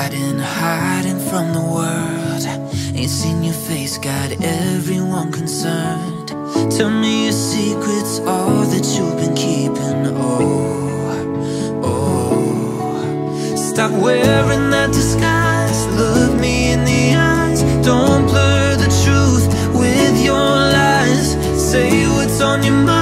hiding, hiding from the world. Ain't seen your face, got everyone concerned. Tell me your secrets, all that you've been keeping. Oh, oh. Stop wearing that disguise, look me in the eyes. Don't blur the truth with your lies. Say what's on your mind.